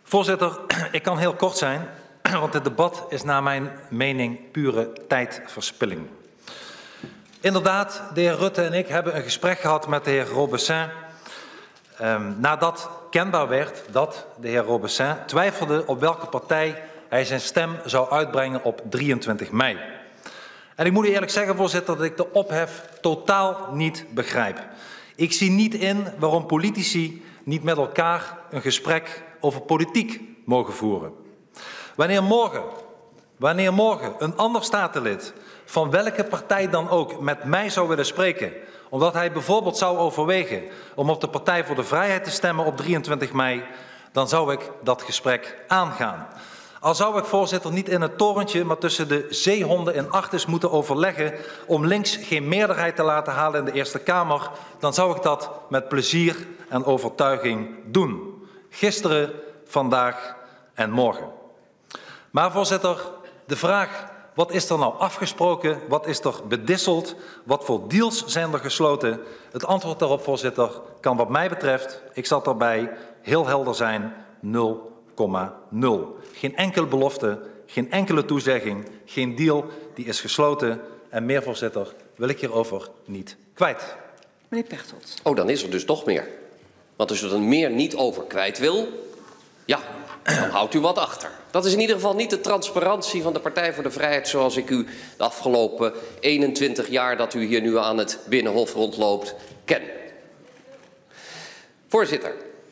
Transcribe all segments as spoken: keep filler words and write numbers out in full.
Voorzitter, ik kan heel kort zijn, want dit debat is naar mijn mening pure tijdverspilling. Inderdaad, de heer Rutte en ik hebben een gesprek gehad met de heer Robessin. Um, nadat kenbaar werd dat de heer Robessin twijfelde op welke partij hij zijn stem zou uitbrengen op drieëntwintig mei. En ik moet u eerlijk zeggen, voorzitter, dat ik de ophef totaal niet begrijp. Ik zie niet in waarom politici niet met elkaar een gesprek over politiek mogen voeren. Wanneer morgen, wanneer morgen een ander statenlid van welke partij dan ook met mij zou willen spreken, omdat hij bijvoorbeeld zou overwegen om op de Partij voor de Vrijheid te stemmen op drieëntwintig mei, dan zou ik dat gesprek aangaan. Al zou ik, voorzitter, niet in het torentje, maar tussen de zeehonden in Artis moeten overleggen om links geen meerderheid te laten halen in de Eerste Kamer, dan zou ik dat met plezier en overtuiging doen. Gisteren, vandaag en morgen. Maar, voorzitter, de vraag: wat is er nou afgesproken? Wat is er bedisseld? Wat voor deals zijn er gesloten? Het antwoord daarop, voorzitter, kan wat mij betreft, ik zal daarbij heel helder zijn, nul komma nul. Geen enkele belofte, geen enkele toezegging, geen deal die is gesloten. En meer, voorzitter, wil ik hierover niet kwijt. Meneer Pechtold. Oh, dan is er dus nog meer. Want als u er meer niet over kwijt wil, ja, dan houdt u wat achter. Dat is in ieder geval niet de transparantie van de Partij voor de Vrijheid zoals ik u de afgelopen eenentwintig jaar dat u hier nu aan het Binnenhof rondloopt ken. Voorzitter,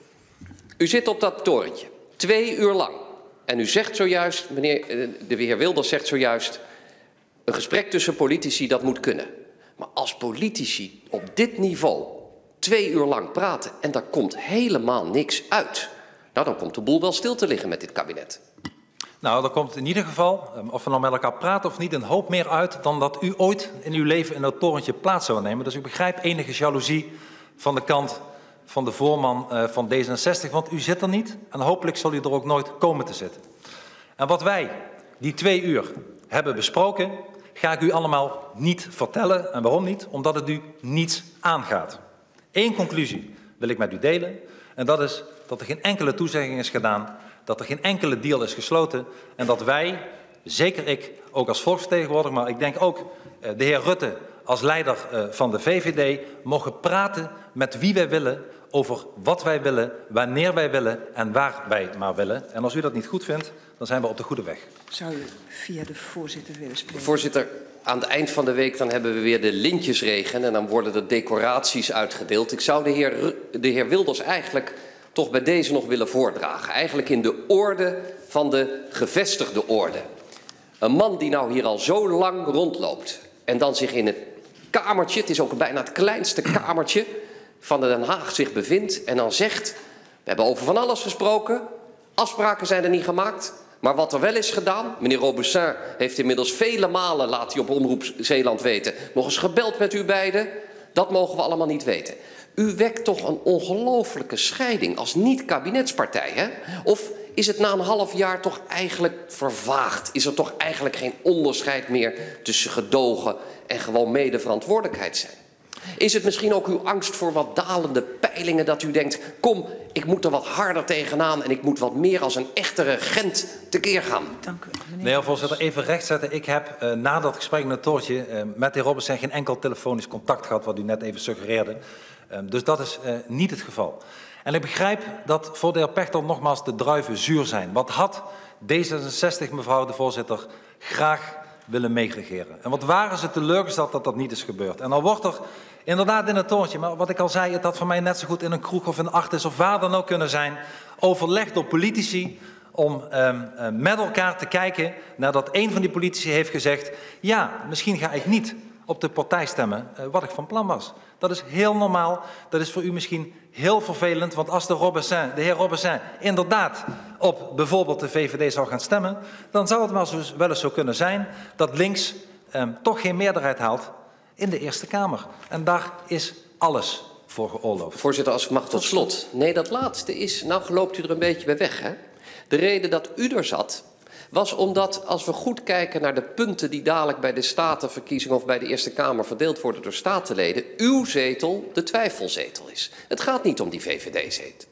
u zit op dat torentje, twee uur lang. En u zegt zojuist, meneer de heer Wilders zegt zojuist, een gesprek tussen politici, dat moet kunnen. Maar als politici op dit niveau twee uur lang praten en daar komt helemaal niks uit, nou, dan komt de boel wel stil te liggen met dit kabinet. Nou, er komt in ieder geval, of we nou met elkaar praten of niet, een hoop meer uit dan dat u ooit in uw leven in dat torentje plaats zou nemen. Dus ik begrijp enige jaloezie van de kant van de voorman uh, van D zesenzestig, want u zit er niet en hopelijk zal u er ook nooit komen te zitten. En wat wij die twee uur hebben besproken, ga ik u allemaal niet vertellen. En waarom niet? Omdat het u niets aangaat. Eén conclusie wil ik met u delen en dat is dat er geen enkele toezegging is gedaan, dat er geen enkele deal is gesloten en dat wij, zeker ik, ook als volksvertegenwoordiger, maar ik denk ook uh, de heer Rutte als leider uh, van de V V D, mogen praten met wie wij willen over wat wij willen, wanneer wij willen en waar wij maar willen. En als u dat niet goed vindt, dan zijn we op de goede weg. Zou u via de voorzitter willen spreken? Voorzitter, aan het eind van de week dan hebben we weer de lintjesregen en dan worden er decoraties uitgedeeld. Ik zou de heer, de heer Wilders eigenlijk toch bij deze nog willen voordragen. Eigenlijk in de orde van de gevestigde orde. Een man die nou hier al zo lang rondloopt en dan zich in het kamertje, het is ook bijna het kleinste kamertje van Den Haag, zich bevindt en dan zegt: we hebben over van alles gesproken, afspraken zijn er niet gemaakt, maar wat er wel is gedaan, meneer Robessin heeft inmiddels vele malen, laat hij op Omroep Zeeland weten, nog eens gebeld met u beiden, dat mogen we allemaal niet weten. U wekt toch een ongelooflijke scheiding als niet-kabinetspartij, hè? Of is het na een half jaar toch eigenlijk vervaagd? Is er toch eigenlijk geen onderscheid meer tussen gedogen en gewoon medeverantwoordelijkheid zijn? Is het misschien ook uw angst voor wat dalende peilingen dat u denkt: kom, ik moet er wat harder tegenaan en ik moet wat meer als een echte regent tekeer gaan? Dank u, meneer. Nee, voorzitter, even rechtzetten. Ik heb uh, na dat gesprek in het torentje uh, met de heer Robessin geen enkel telefonisch contact gehad, wat u net even suggereerde. Uh, dus dat is uh, niet het geval. En ik begrijp dat voor de heer Pechtold nogmaals de druiven zuur zijn. Wat had D zesenzestig, mevrouw de voorzitter, graag willen meeregeren? En wat waren ze teleurgesteld dat dat niet is gebeurd? En dan wordt er inderdaad in het torentje, maar wat ik al zei, het had voor mij net zo goed in een kroeg of in Artis of waar dan ook kunnen zijn, overlegd door politici om um, uh, met elkaar te kijken nadat een van die politici heeft gezegd: ja, misschien ga ik niet op de partij stemmen uh, wat ik van plan was. Dat is heel normaal. Dat is voor u misschien heel vervelend, want als de, Robessin, de heer Robessin inderdaad op bijvoorbeeld de V V D zou gaan stemmen, dan zou het wel, zo, wel eens zo kunnen zijn dat links um, toch geen meerderheid haalt in de Eerste Kamer. En daar is alles voor geoorloofd. Voorzitter, als ik mag tot slot. Nee, dat laatste is, nou loopt u er een beetje bij weg, hè? De reden dat u er zat, was omdat als we goed kijken naar de punten die dadelijk bij de statenverkiezing of bij de Eerste Kamer verdeeld worden door statenleden, uw zetel de twijfelzetel is. Het gaat niet om die V V D-zetel.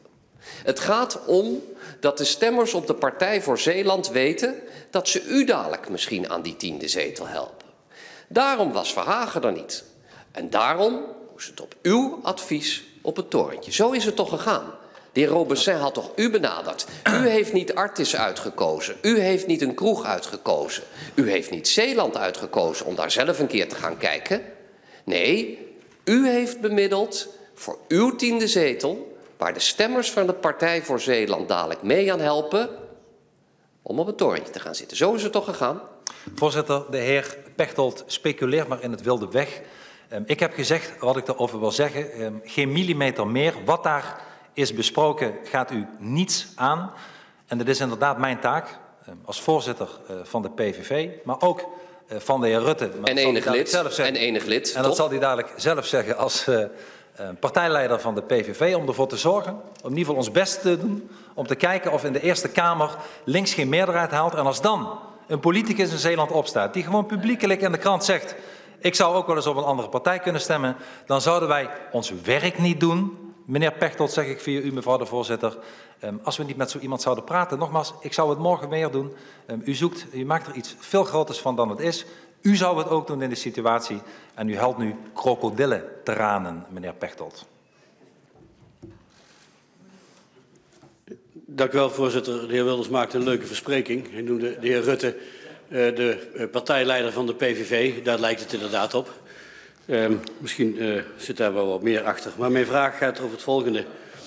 Het gaat om dat de stemmers op de Partij voor Zeeland weten dat ze u dadelijk misschien aan die tiende zetel helpen. Daarom was Verhagen er niet. En daarom moest het op uw advies op het torentje. Zo is het toch gegaan. De heer Robessin had toch u benaderd. U heeft niet Artis uitgekozen. U heeft niet een kroeg uitgekozen. U heeft niet Zeeland uitgekozen om daar zelf een keer te gaan kijken. Nee, u heeft bemiddeld voor uw tiende zetel, waar de stemmers van de Partij voor Zeeland dadelijk mee aan helpen, om op het torentje te gaan zitten. Zo is het toch gegaan? Voorzitter, de heer Pechtold speculeert maar in het wilde weg. Um, ik heb gezegd wat ik erover wil zeggen. Um, geen millimeter meer. Wat daar is besproken gaat u niets aan. En dat is inderdaad mijn taak um, als voorzitter uh, van de P V V, maar ook uh, van de heer Rutte. Maar en enig lid. Zelf en enig lid. En dat zal hij dadelijk zelf zeggen als uh, uh, partijleider van de P V V, om ervoor te zorgen, om in ieder geval ons best te doen, om te kijken of in de Eerste Kamer links geen meerderheid haalt. En als dan een politicus in Zeeland opstaat die gewoon publiekelijk in de krant zegt: ik zou ook wel eens op een andere partij kunnen stemmen, dan zouden wij ons werk niet doen. Meneer Pechtold, zeg ik via u, mevrouw de voorzitter, um, als we niet met zo iemand zouden praten. Nogmaals, ik zou het morgen meer doen. Um, u zoekt, u maakt er iets veel groters van dan het is. U zou het ook doen in de situatie en u helpt nu krokodillentranen, meneer Pechtold. Dank u wel, voorzitter. De heer Wilders maakte een leuke verspreking. Hij noemde de heer Rutte uh, de partijleider van de P V V. Daar lijkt het inderdaad op. Uh, misschien uh, zit daar wel wat meer achter. Maar mijn vraag gaat over het volgende.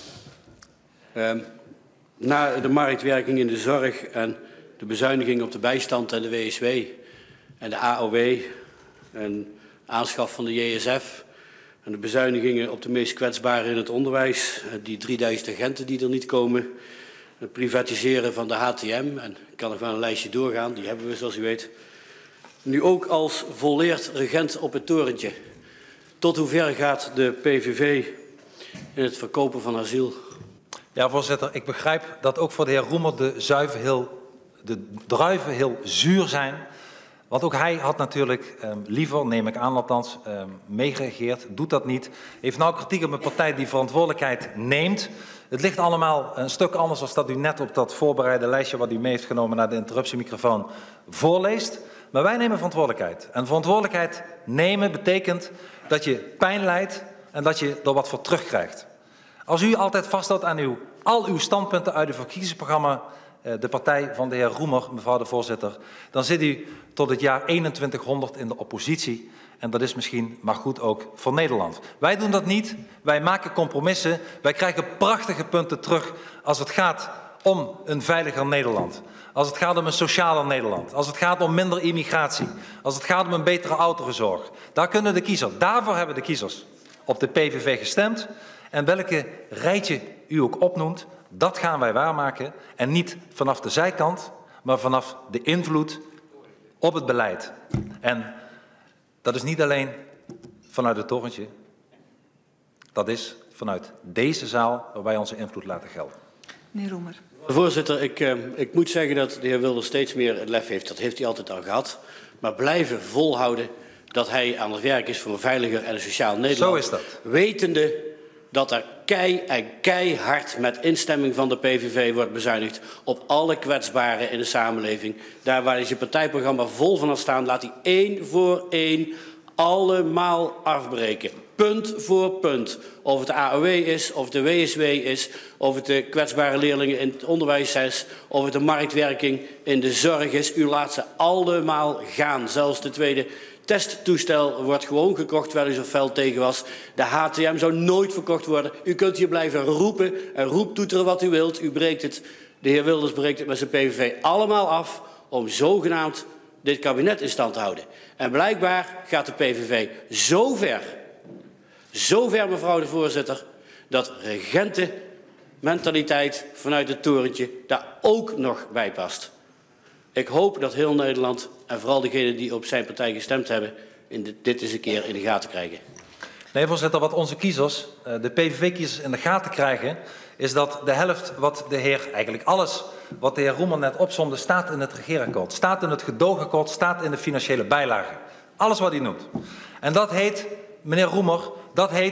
Uh, na de marktwerking in de zorg en de bezuiniging op de bijstand en de W S W en de A O W en aanschaf van de J S F en de bezuinigingen op de meest kwetsbaren in het onderwijs, die drieduizend agenten die er niet komen, het privatiseren van de H T M, en ik kan nog wel een lijstje doorgaan, die hebben we zoals u weet. Nu ook als volleerd regent op het torentje. Tot hoever gaat de P V V in het verkopen van asiel? Ja, voorzitter, ik begrijp dat ook voor de heer Roemer de, zuiven heel, de druiven heel zuur zijn. Want ook hij had natuurlijk um, liever, neem ik aan althans, um, meegeregeerd. Doet dat niet. Heeft nou kritiek op een partij die verantwoordelijkheid neemt. Het ligt allemaal een stuk anders dan dat u net op dat voorbereide lijstje wat u mee heeft genomen naar de interruptiemicrofoon voorleest. Maar wij nemen verantwoordelijkheid. En verantwoordelijkheid nemen betekent dat je pijn lijdt en dat je er wat voor terugkrijgt. Als u altijd vasthoudt aan uw, al uw standpunten uit uw verkiezingsprogramma, de partij van de heer Roemer, mevrouw de voorzitter, dan zit u tot het jaar eenentwintighonderd in de oppositie. En dat is misschien maar goed ook voor Nederland. Wij doen dat niet. Wij maken compromissen. Wij krijgen prachtige punten terug als het gaat om een veiliger Nederland. Als het gaat om een socialer Nederland. Als het gaat om minder immigratie. Als het gaat om een betere ouderenzorg. Daar kunnen de kiezers, daarvoor hebben de kiezers op de P V V gestemd. En welke rijtje u ook opnoemt, dat gaan wij waarmaken. En niet vanaf de zijkant, maar vanaf de invloed op het beleid. En dat is niet alleen vanuit het torentje. Dat is vanuit deze zaal waar wij onze invloed laten gelden. Meneer Roemer. Voorzitter, ik, uh, ik moet zeggen dat de heer Wilders steeds meer het lef heeft. Dat heeft hij altijd al gehad. Maar blijven volhouden dat hij aan het werk is voor een veiliger en een sociaal Nederland. Zo is dat. Wetende dat er kei en keihard met instemming van de P V V wordt bezuinigd op alle kwetsbaren in de samenleving. Daar waar hij zijn partijprogramma vol van had staan, laat hij één voor één allemaal afbreken. Punt voor punt. Of het de A O W is, of het de W S W is, of het de kwetsbare leerlingen in het onderwijs is, of het de marktwerking in de zorg is. U laat ze allemaal gaan. Zelfs de tweede testtoestel wordt gewoon gekocht terwijl u zo fel tegen was. De H T M zou nooit verkocht worden. U kunt hier blijven roepen en roeptoeteren wat u wilt. U breekt het, de heer Wilders breekt het met zijn P V V allemaal af om zogenaamd dit kabinet in stand te houden. En blijkbaar gaat de P V V zo ver, zo ver mevrouw de voorzitter, dat regentenmentaliteit vanuit het torentje daar ook nog bij past. Ik hoop dat heel Nederland en vooral degenen die op zijn partij gestemd hebben, in de, dit eens een keer in de gaten krijgen. Nee, voorzitter, wat onze kiezers, de P V V-kiezers in de gaten krijgen, is dat de helft wat de heer, eigenlijk alles wat de heer Roemer net opzomde, staat in het regeerakkoord, staat in het gedoogakkoord, staat in de financiële bijlage. Alles wat hij noemt. En dat heet, meneer Roemer, dat heet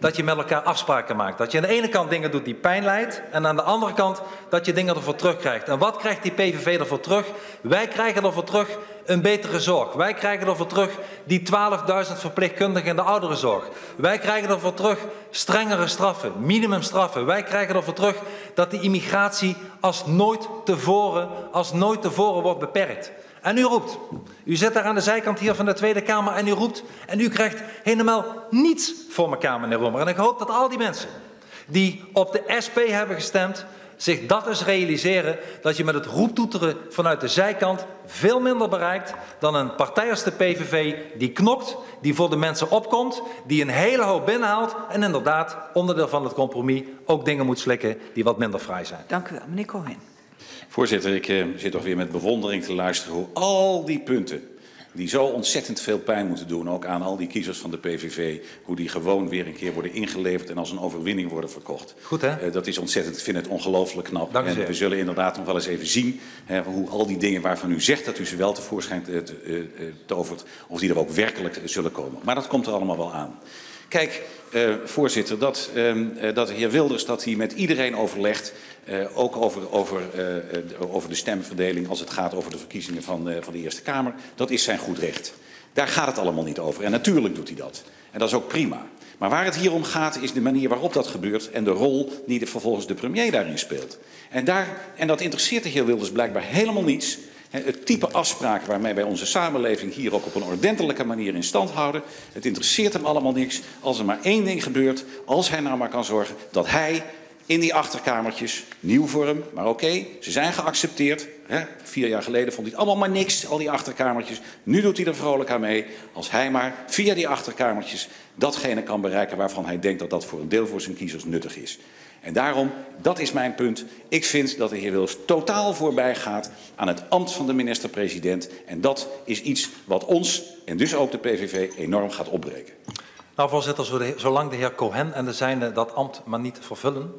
dat je met elkaar afspraken maakt. Dat je aan de ene kant dingen doet die pijn lijdt en aan de andere kant dat je dingen ervoor terugkrijgt. En wat krijgt die P V V ervoor terug? Wij krijgen ervoor terug een betere zorg. Wij krijgen ervoor terug die twaalfduizend verpleegkundigen in de ouderenzorg. Wij krijgen ervoor terug strengere straffen, minimumstraffen. Wij krijgen ervoor terug dat die immigratie als nooit tevoren, als nooit tevoren wordt beperkt. En u roept, u zit daar aan de zijkant hier van de Tweede Kamer en u roept en u krijgt helemaal niets voor elkaar, meneer Roemer. En ik hoop dat al die mensen die op de S P hebben gestemd, zich dat eens realiseren, dat je met het roeptoeteren vanuit de zijkant veel minder bereikt dan een partij als de P V V die knokt, die voor de mensen opkomt, die een hele hoop binnenhaalt en inderdaad onderdeel van het compromis ook dingen moet slikken die wat minder fraai zijn. Dank u wel, meneer Cohen. Voorzitter, ik uh, zit toch weer met bewondering te luisteren hoe al die punten die zo ontzettend veel pijn moeten doen, ook aan al die kiezers van de P V V, hoe die gewoon weer een keer worden ingeleverd en als een overwinning worden verkocht. Goed, hè? Uh, dat is ontzettend, ik vind het ongelooflijk knap. Dank u en zeer. we zullen inderdaad nog wel eens even zien hè, hoe al die dingen waarvan u zegt dat u ze wel tevoorschijn uh, uh, tovert, of die er ook werkelijk uh, zullen komen. Maar dat komt er allemaal wel aan. Kijk, uh, voorzitter, dat, uh, dat de heer Wilders dat hij met iedereen overlegt, uh, ook over, over, uh, over de stemverdeling als het gaat over de verkiezingen van, uh, van de Eerste Kamer, dat is zijn goed recht. Daar gaat het allemaal niet over. En natuurlijk doet hij dat. En dat is ook prima. Maar waar het hier om gaat is de manier waarop dat gebeurt en de rol die de, vervolgens de premier daarin speelt. En, daar, en dat interesseert de heer Wilders blijkbaar helemaal niets. Het type afspraken waarmee wij onze samenleving hier ook op een ordentelijke manier in stand houden. Het interesseert hem allemaal niks als er maar één ding gebeurt. Als hij nou maar kan zorgen dat hij in die achterkamertjes, nieuw voor hem, maar oké, okay, ze zijn geaccepteerd. Hè? Vier jaar geleden vond hij het allemaal maar niks, al die achterkamertjes. Nu doet hij er vrolijk aan mee. Als hij maar via die achterkamertjes datgene kan bereiken waarvan hij denkt dat dat voor een deel voor zijn kiezers nuttig is. En daarom, dat is mijn punt. Ik vind dat de heer Wilders totaal voorbij gaat aan het ambt van de minister-president. En dat is iets wat ons, en dus ook de P V V, enorm gaat opbreken. Nou, voorzitter, zolang de heer Cohen en de zijnen dat ambt maar niet vervullen,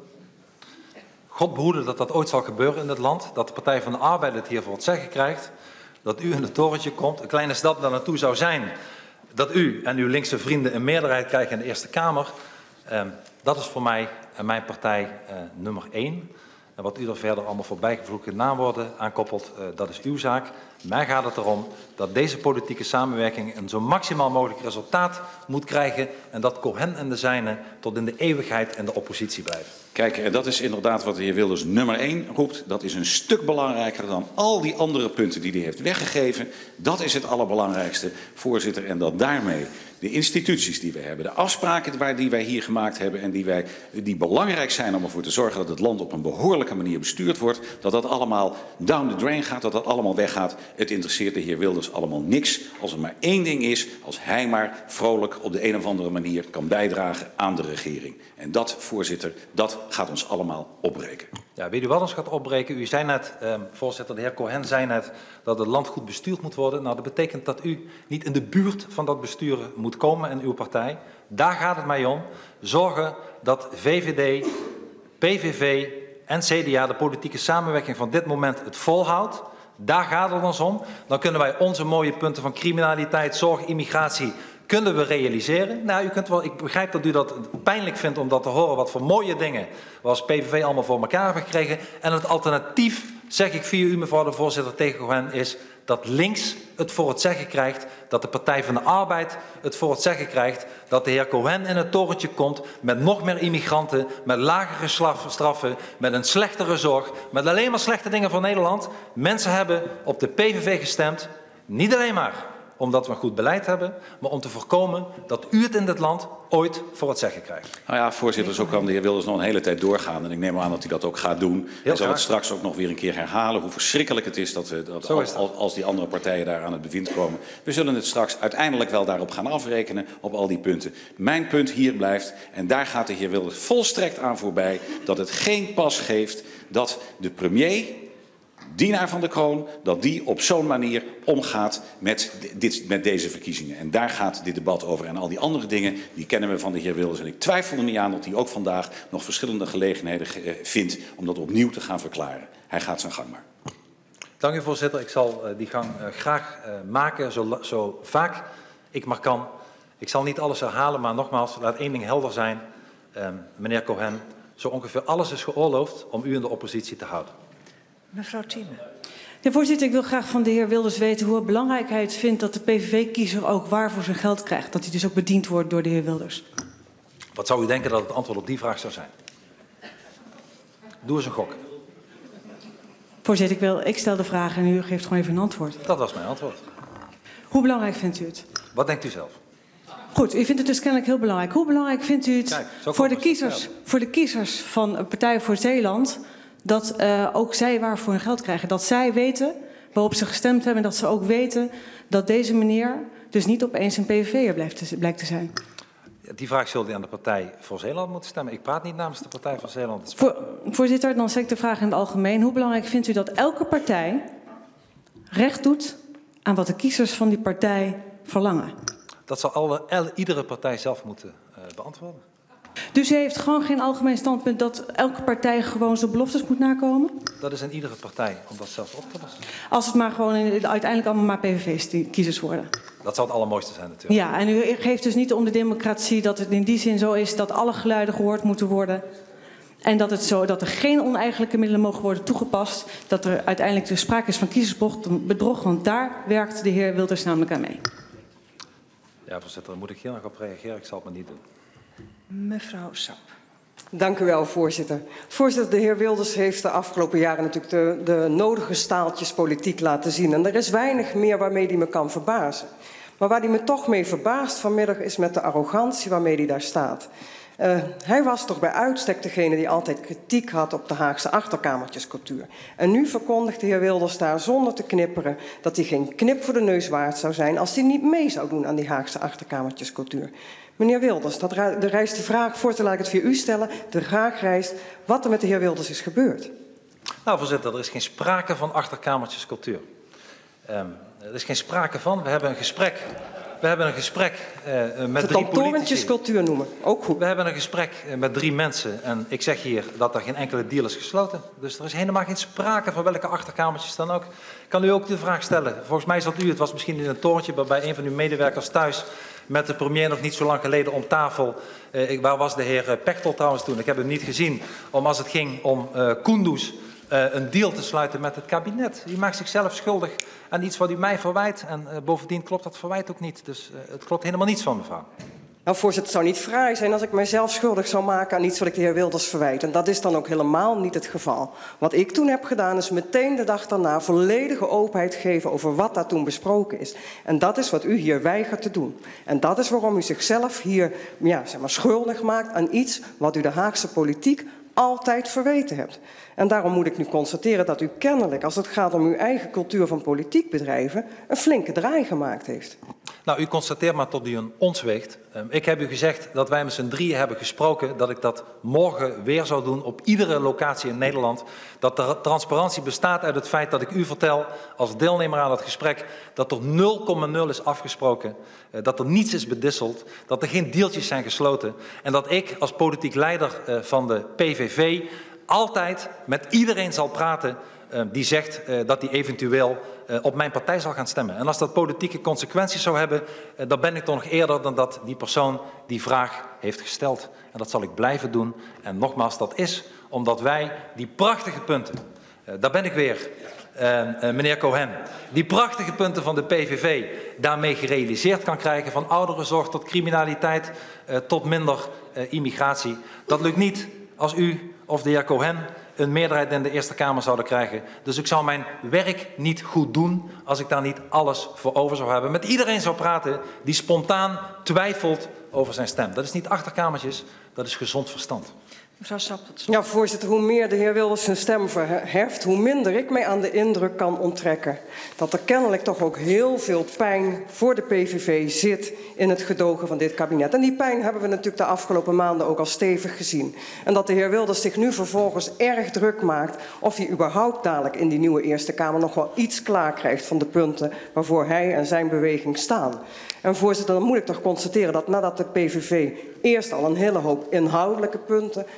God behoede dat dat ooit zal gebeuren in dit land, dat de Partij van de Arbeid het hier voor het zeggen krijgt, dat u in het torentje komt. Een kleine stap daar naartoe zou zijn dat u en uw linkse vrienden een meerderheid krijgen in de Eerste Kamer. Uh, dat is voor mij en mijn partij uh, nummer één. En wat u er verder allemaal voorbijgevloekte naamwoorden aankoppelt, uh, dat is uw zaak. Mij gaat het erom dat deze politieke samenwerking een zo maximaal mogelijk resultaat moet krijgen en dat Cohen en de zijnen tot in de eeuwigheid in de oppositie blijven. Kijk, dat is inderdaad wat de heer Wilders nummer één roept. Dat is een stuk belangrijker dan al die andere punten die hij heeft weggegeven. Dat is het allerbelangrijkste, voorzitter. En dat daarmee de instituties die we hebben, de afspraken die wij hier gemaakt hebben en die, wij, die belangrijk zijn om ervoor te zorgen dat het land op een behoorlijke manier bestuurd wordt, dat dat allemaal down the drain gaat, dat dat allemaal weggaat. Het interesseert de heer Wilders allemaal niks. Als er maar één ding is, als hij maar vrolijk op de een of andere manier kan bijdragen aan de regering. En dat, voorzitter, dat gaat ons allemaal opbreken. Ja, weet u wat ons gaat opbreken? U zei net, eh, voorzitter, de heer Cohen zei net dat het land goed bestuurd moet worden. Nou, dat betekent dat u niet in de buurt van dat besturen moet komen in uw partij. Daar gaat het mij om. Zorgen dat V V D, P V V en C D A de politieke samenwerking van dit moment het volhoudt. Daar gaat het ons om. Dan kunnen wij onze mooie punten van criminaliteit, zorg, immigratie kunnen we realiseren. Nou, u kunt wel, ik begrijp dat u dat pijnlijk vindt om dat te horen, wat voor mooie dingen we als P V V allemaal voor elkaar hebben gekregen. En het alternatief, zeg ik via u mevrouw de voorzitter tegen Cohen, is dat links het voor het zeggen krijgt, dat de Partij van de Arbeid het voor het zeggen krijgt, dat de heer Cohen in het torentje komt met nog meer immigranten, met lagere straffen, met een slechtere zorg, met alleen maar slechte dingen voor Nederland. Mensen hebben op de P V V gestemd, niet alleen maar omdat we een goed beleid hebben, maar om te voorkomen dat u het in dit land ooit voor het zeggen krijgt. Nou ja, voorzitter, zo kan de heer Wilders nog een hele tijd doorgaan. En ik neem aan dat hij dat ook gaat doen. Hij zal het straks ook nog weer een keer herhalen hoe verschrikkelijk het is dat, dat als, als die andere partijen daar aan het bewind komen. We zullen het straks uiteindelijk wel daarop gaan afrekenen, op al die punten. Mijn punt hier blijft, en daar gaat de heer Wilders volstrekt aan voorbij, dat het geen pas geeft dat de premier, dienaar van de kroon, dat die op zo'n manier omgaat met, dit, met deze verkiezingen. En daar gaat dit debat over. En al die andere dingen, die kennen we van de heer Wilders. En ik twijfel er niet aan dat hij ook vandaag nog verschillende gelegenheden vindt om dat opnieuw te gaan verklaren. Hij gaat zijn gang maar. Dank u, voorzitter. Ik zal uh, die gang uh, graag uh, maken, zo, zo vaak ik maar kan. Ik zal niet alles herhalen, maar nogmaals, laat één ding helder zijn. uh, meneer Cohen, zo ongeveer alles is geoorloofd om u in de oppositie te houden. Mevrouw Thieme. Ja, voorzitter, ik wil graag van de heer Wilders weten hoe belangrijk hij het vindt dat de P V V-kiezer ook waar voor zijn geld krijgt. Dat hij dus ook bediend wordt door de heer Wilders. Wat zou u denken dat het antwoord op die vraag zou zijn? Doe eens een gok. Voorzitter, ik, wil, ik stel de vraag en u geeft gewoon even een antwoord. Dat was mijn antwoord. Hoe belangrijk vindt u het? Wat denkt u zelf? Goed, u vindt het dus kennelijk heel belangrijk. Hoe belangrijk vindt u het Kijk, voor, de kiezers, voor de kiezers van Partij voor Zeeland dat uh, ook zij waar voor hun geld krijgen? Dat zij weten waarop ze gestemd hebben en dat ze ook weten dat deze meneer dus niet opeens een P V V'er blijft te, blijkt te zijn? Die vraag zult u aan de Partij voor Zeeland moeten stemmen. Ik praat niet namens de Partij voor Zeeland. Voor, voorzitter, dan stel ik de vraag in het algemeen. Hoe belangrijk vindt u dat elke partij recht doet aan wat de kiezers van die partij verlangen? Dat zal alle, el, iedere partij zelf moeten uh, beantwoorden. Dus u heeft gewoon geen algemeen standpunt dat elke partij gewoon zijn beloftes moet nakomen? Dat is in iedere partij om dat zelf op te lossen. Als het maar gewoon in, uiteindelijk allemaal maar P V V's-kiezers worden? Dat zou het allermooiste zijn natuurlijk. Ja, en u geeft dus niet om de democratie dat het in die zin zo is dat alle geluiden gehoord moeten worden. En dat, het zo, dat er geen oneigenlijke middelen mogen worden toegepast. Dat er uiteindelijk dus sprake is van kiezersbedrog, want daar werkt de heer Wilders namelijk aan mee. Ja, voorzitter, dan moet ik hier nog op reageren. Ik zal het maar niet doen. Mevrouw Sap. Dank u wel, voorzitter. Voorzitter, de heer Wilders heeft de afgelopen jaren natuurlijk de, de nodige staaltjes politiek laten zien. En er is weinig meer waarmee hij me kan verbazen. Maar waar hij me toch mee verbaast vanmiddag is met de arrogantie waarmee hij daar staat. Uh, hij was toch bij uitstek degene die altijd kritiek had op de Haagse achterkamertjescultuur. En nu verkondigt de heer Wilders daar zonder te knipperen dat hij geen knip voor de neus waard zou zijn als hij niet mee zou doen aan die Haagse achterkamertjescultuur. Meneer Wilders, dat de rijst de vraag, voorzitter, laat ik het via u stellen, de vraag rijst wat er met de heer Wilders is gebeurd. Nou, voorzitter, er is geen sprake van achterkamertjescultuur. Um, er is geen sprake van. We hebben een gesprek, we hebben een gesprek uh, met drie politici. Torentjescultuur noemen, ook goed. We hebben een gesprek met drie mensen en ik zeg hier dat er geen enkele deal is gesloten. Dus er is helemaal geen sprake van welke achterkamertjes dan ook. Ik kan u ook de vraag stellen. Volgens mij zat u, het was misschien in een torentje waarbij een van uw medewerkers thuis met de premier nog niet zo lang geleden om tafel. Uh, ik, waar was de heer Pechtold trouwens toen? Ik heb hem niet gezien. Om als het ging om uh, Kunduz uh, een deal te sluiten met het kabinet. U maakt zichzelf schuldig aan iets wat u mij verwijt. En uh, bovendien klopt dat verwijt ook niet. Dus uh, het klopt helemaal niets van, mevrouw. Nou, voorzitter, het zou niet fraai zijn als ik mijzelf schuldig zou maken aan iets wat ik de heer Wilders verwijt. En dat is dan ook helemaal niet het geval. Wat ik toen heb gedaan is meteen de dag daarna volledige openheid geven over wat daar toen besproken is. En dat is wat u hier weigert te doen. En dat is waarom u zichzelf hier ja, zeg maar, schuldig maakt aan iets wat u de Haagse politiek altijd verweten hebt. En daarom moet ik nu constateren dat u kennelijk, als het gaat om uw eigen cultuur van politiek bedrijven, een flinke draai gemaakt heeft. Nou, u constateert maar tot u een ons weegt. Um, ik heb u gezegd dat wij met z'n drieën hebben gesproken dat ik dat morgen weer zou doen op iedere locatie in Nederland. Dat de transparantie bestaat uit het feit dat ik u vertel als deelnemer aan het gesprek dat er nul komma nul is afgesproken, uh, dat er niets is bedisseld, dat er geen deeltjes zijn gesloten en dat ik als politiek leider uh, van de P V V altijd met iedereen zal praten uh, die zegt uh, dat hij eventueel uh, op mijn partij zal gaan stemmen. En als dat politieke consequenties zou hebben, uh, dan ben ik toch nog eerder dan dat die persoon die vraag heeft gesteld. En dat zal ik blijven doen. En nogmaals, dat is omdat wij die prachtige punten, uh, daar ben ik weer, uh, uh, meneer Cohen, die prachtige punten van de P V V daarmee gerealiseerd kan krijgen, van ouderenzorg tot criminaliteit, uh, tot minder uh, immigratie. Dat lukt niet als u of de heer Cohen een meerderheid in de Eerste Kamer zouden krijgen. Dus ik zou mijn werk niet goed doen als ik daar niet alles voor over zou hebben. Met iedereen zou praten die spontaan twijfelt over zijn stem. Dat is niet achterkamertjes, dat is gezond verstand. Mevrouw Sap, tot slot. Ja, voorzitter, hoe meer de heer Wilders zijn stem verheft, hoe minder ik mij aan de indruk kan onttrekken dat er kennelijk toch ook heel veel pijn voor de P V V zit in het gedogen van dit kabinet. En die pijn hebben we natuurlijk de afgelopen maanden ook al stevig gezien. En dat de heer Wilders zich nu vervolgens erg druk maakt of hij überhaupt dadelijk in die nieuwe Eerste Kamer nog wel iets klaar krijgt van de punten waarvoor hij en zijn beweging staan. En voorzitter, dan moet ik toch constateren dat nadat de P V V eerst al een hele hoop inhoudelijke punten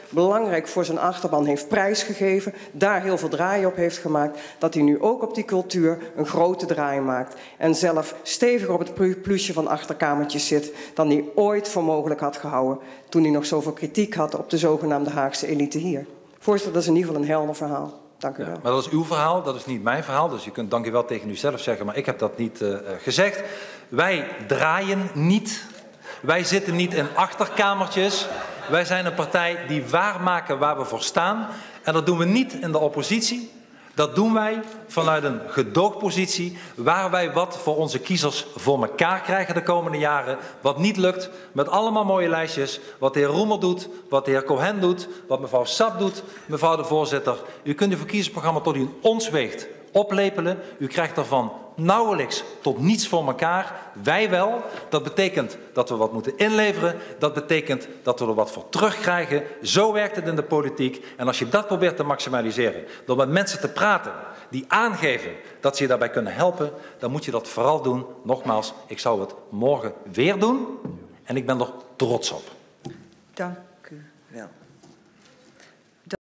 belangrijk voor zijn achterban heeft prijsgegeven, daar heel veel draai op heeft gemaakt, dat hij nu ook op die cultuur een grote draai maakt. En zelf steviger op het plusje van achterkamertjes zit dan hij ooit voor mogelijk had gehouden toen hij nog zoveel kritiek had op de zogenaamde Haagse elite hier. Voorzitter, dat is in ieder geval een helder verhaal. Dank u wel. Ja, maar dat is uw verhaal, dat is niet mijn verhaal. Dus u kunt dank u wel tegen uzelf zeggen, maar ik heb dat niet uh, gezegd. Wij draaien niet. Wij zitten niet in achterkamertjes. Wij zijn een partij die waarmaken waar we voor staan. En dat doen we niet in de oppositie. Dat doen wij vanuit een gedoogpositie waar wij wat voor onze kiezers voor elkaar krijgen de komende jaren. Wat niet lukt, met allemaal mooie lijstjes. Wat de heer Roemer doet, wat de heer Cohen doet, wat mevrouw Sap doet, mevrouw de voorzitter. U kunt uw verkiezingsprogramma tot u in ons weegt oplepelen. U krijgt daarvan nauwelijks tot niets voor elkaar. Wij wel. Dat betekent dat we wat moeten inleveren. Dat betekent dat we er wat voor terugkrijgen. Zo werkt het in de politiek. En als je dat probeert te maximaliseren, door met mensen te praten die aangeven dat ze je daarbij kunnen helpen, dan moet je dat vooral doen. Nogmaals, ik zou het morgen weer doen. En ik ben er trots op. Dank u wel.